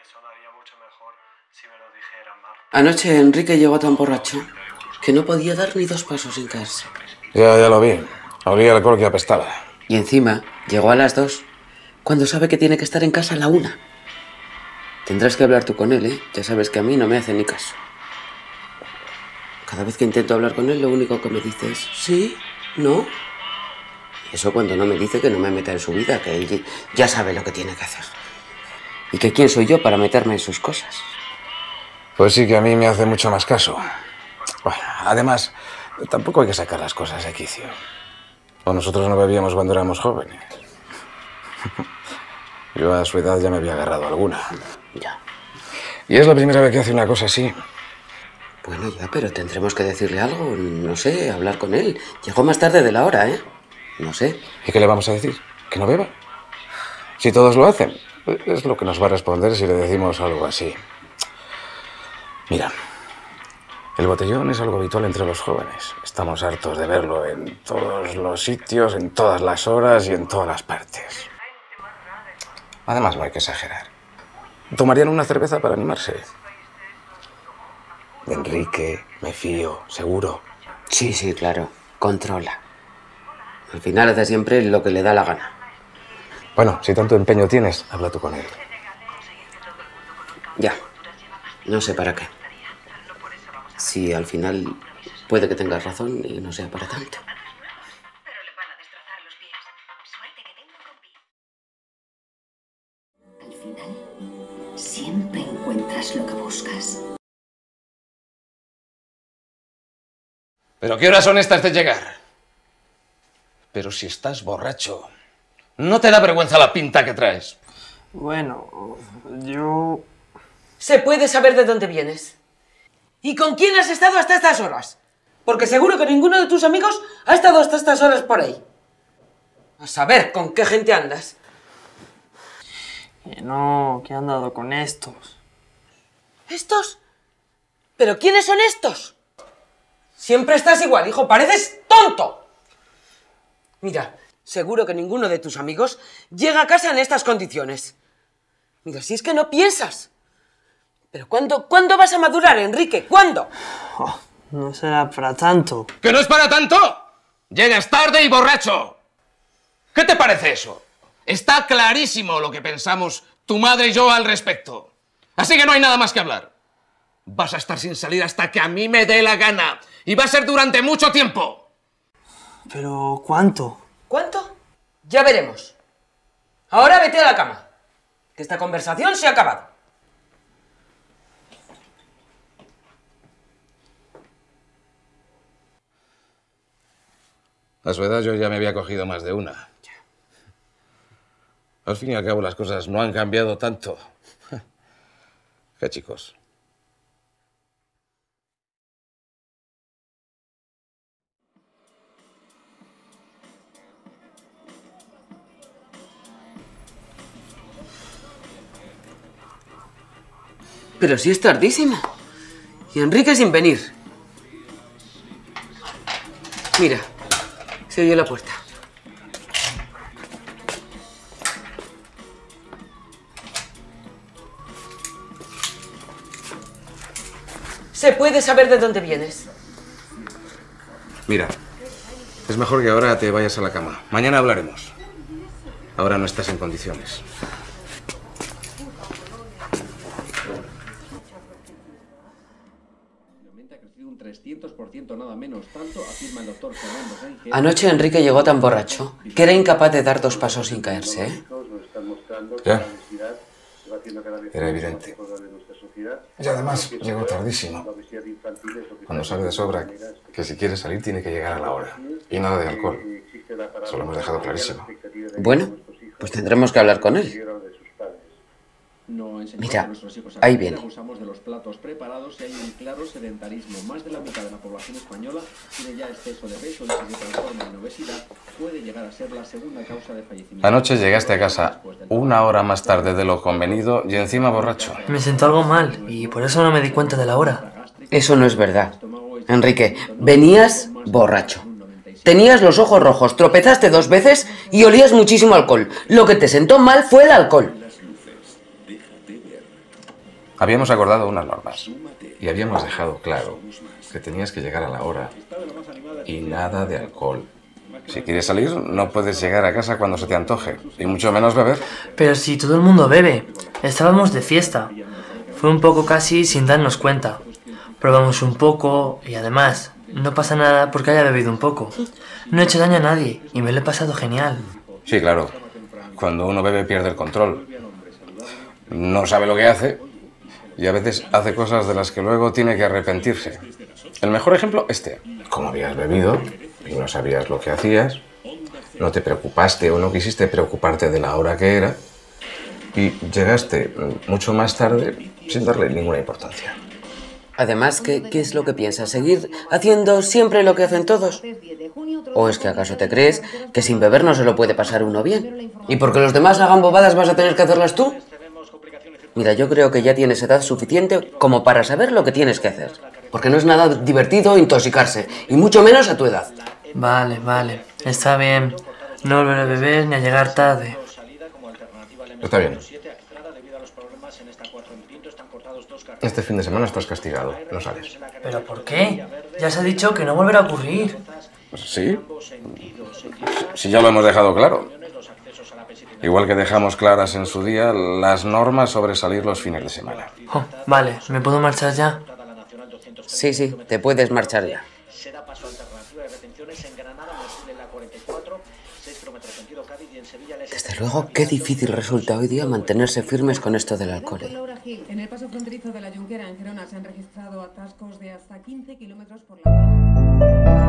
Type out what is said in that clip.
sonaría mucho mejor si me lo dijera Marta. Anoche Enrique llegó tan borracho que no podía dar ni 2 pasos sin caerse. Ya lo vi. Olía alcohol que apestaba. Y encima llegó a las 2, cuando sabe que tiene que estar en casa a la 1. Tendrás que hablar tú con él, ¿eh? Ya sabes que a mí no me hace ni caso. Cada vez que intento hablar con él, lo único que me dice es ¿sí? ¿No? Y eso cuando no me dice que no me meta en su vida, que él ya sabe lo que tiene que hacer. Y que quién soy yo para meterme en sus cosas. Pues sí que a mí me hace mucho más caso. Bueno, además, tampoco hay que sacar las cosas de quicio. O nosotros no bebíamos cuando éramos jóvenes. Yo a su edad ya me había agarrado alguna. Ya. Y es la primera vez que hace una cosa así. Bueno, ya, pero tendremos que decirle algo, no sé, hablar con él. Llegó más tarde de la hora, ¿eh? No sé. ¿Y qué le vamos a decir? ¿Que no beba? Si todos lo hacen, es lo que nos va a responder si le decimos algo así. Mira, el botellón es algo habitual entre los jóvenes. Estamos hartos de verlo en todos los sitios, en todas las horas y en todas las partes. Además, no hay que exagerar. Tomarían una cerveza para animarse. De Enrique, me fío, seguro. Sí, claro. Controla. Al final hace siempre lo que le da la gana. Bueno, si tanto empeño tienes, habla tú con él. Ya. No sé para qué. Si al final puede que tengas razón y no sea para tanto. Pero le van a destrozar los pies. Suerte que tengo con Pi. Al final, siempre encuentras lo que buscas. ¿Pero qué horas son estas de llegar? Pero si estás borracho, ¿no te da vergüenza la pinta que traes? Bueno, yo... ¿Se puede saber de dónde vienes? ¿Y con quién has estado hasta estas horas? Porque seguro que ninguno de tus amigos ha estado hasta estas horas por ahí. A saber con qué gente andas. No, que he andado con estos. ¿Estos? ¿Pero quiénes son estos? Siempre estás igual, hijo, pareces tonto. Mira, seguro que ninguno de tus amigos llega a casa en estas condiciones. Mira, si es que no piensas. ¿Pero cuándo vas a madurar, Enrique? ¿Cuándo? Oh, no será para tanto. ¿Que no es para tanto? Llegas tarde y borracho. ¿Qué te parece eso? Está clarísimo lo que pensamos tu madre y yo al respecto. Así que no hay nada más que hablar. Vas a estar sin salir hasta que a mí me dé la gana. Y va a ser durante mucho tiempo. ¿Pero cuánto? ¿Cuánto? Ya veremos. Ahora vete a la cama. Que esta conversación se ha acabado. A su edad yo ya me había cogido más de una. Al fin y al cabo las cosas no han cambiado tanto. ¿Qué chicos? Pero si es tardísima. Y Enrique sin venir. Mira, se oye la puerta. ¿Se puede saber de dónde vienes? Mira, es mejor que ahora te vayas a la cama. Mañana hablaremos. Ahora no estás en condiciones. Anoche Enrique llegó tan borracho que era incapaz de dar 2 pasos sin caerse, ¿eh? Ya. Era evidente. Y además llegó tardísimo. Cuando sabe de sobra que si quiere salir tiene que llegar a la hora. Y nada de alcohol. Eso lo hemos dejado clarísimo. Bueno, pues tendremos que hablar con él. Mira, ahí viene. Abusamos de los platos preparados y hay un claro sedentarismo. Más de la mitad de la población española tiene ya exceso de peso y si se transforma en obesidad puede llegar a ser la segunda causa de fallecimiento. Anoche llegaste a casa 1 hora más tarde de lo convenido y encima borracho. Me siento algo mal y por eso no me di cuenta de la hora. Eso no es verdad. Enrique, venías borracho. Tenías los ojos rojos, tropezaste 2 veces y olías muchísimo alcohol. Lo que te sentó mal fue el alcohol. Habíamos acordado unas normas y habíamos dejado claro que tenías que llegar a la hora y nada de alcohol. Si quieres salir, no puedes llegar a casa cuando se te antoje, y mucho menos beber. Pero si todo el mundo bebe, estábamos de fiesta. Fue un poco casi sin darnos cuenta. Probamos un poco y además, no pasa nada porque haya bebido un poco. No he hecho daño a nadie y me lo he pasado genial. Sí, claro. Cuando uno bebe pierde el control. No sabe lo que hace y a veces hace cosas de las que luego tiene que arrepentirse. El mejor ejemplo, como habías bebido y no sabías lo que hacías, no te preocupaste o no quisiste preocuparte de la hora que era y llegaste mucho más tarde sin darle ninguna importancia. Además, ¿qué es lo que piensas? ¿Seguir haciendo siempre lo que hacen todos? ¿O es que acaso te crees que sin beber no se lo puede pasar uno bien? ¿Y porque los demás hagan bobadas vas a tener que hacerlas tú? Mira, yo creo que ya tienes edad suficiente como para saber lo que tienes que hacer. Porque no es nada divertido intoxicarse, y mucho menos a tu edad. Vale, está bien. No volveré a beber ni a llegar tarde. Está bien. Este fin de semana estás castigado, no sales. ¿Pero por qué? Ya se ha dicho que no volverá a ocurrir. ¿Sí? Si ya lo hemos dejado claro. Igual que dejamos claras en su día las normas sobre salir los fines de semana. Oh, vale, ¿me puedo marchar ya? Sí, te puedes marchar ya. Desde luego, qué difícil resulta hoy día mantenerse firmes con esto del alcohol. En el paso fronterizo de la Junquera, en Gerona, se han registrado atascos de hasta 15 kilómetros por la hora.